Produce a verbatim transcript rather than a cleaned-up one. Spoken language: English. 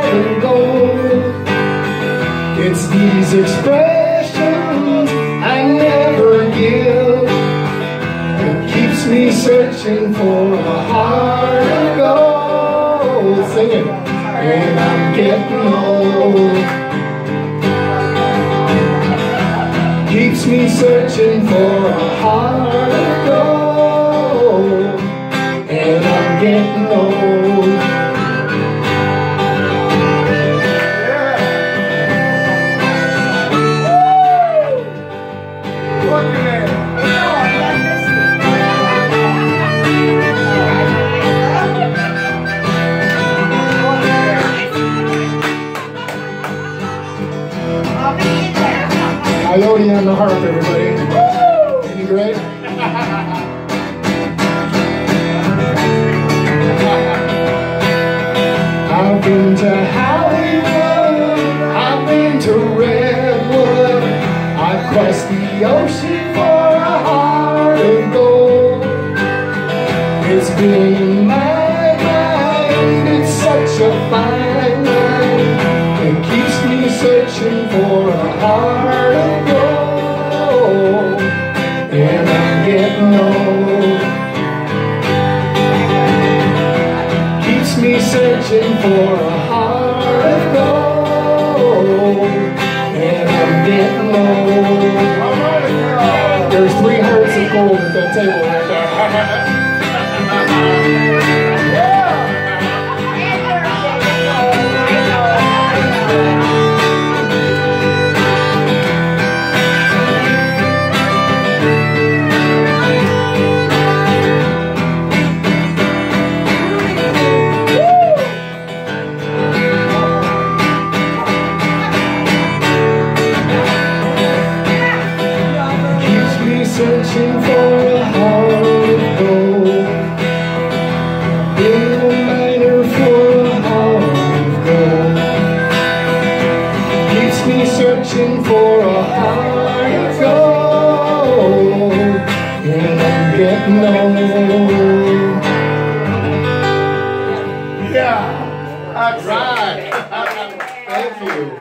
of gold. It's these expressions I never give that keeps me searching for a heart of gold. Sing it. And I'm getting old. Keeps me searching for a heart of gold. And I'm getting old. Coyote on the harp, everybody. Woo! Isn't he great? I've been to Hollywood, I've been to Redwood, I've crossed the ocean for a heart of gold. It's been in my mind, it's such a fine line, it keeps me searching for a heart of gold. And I'm getting old. Keeps me searching for a heart of gold. And I'm getting old. There's three hearts of gold at that table right there. Searching for a heart of gold, in a miner for a heart of gold. Keeps me searching for a heart of gold, and I'm getting old. Yeah, that's right. Thank you.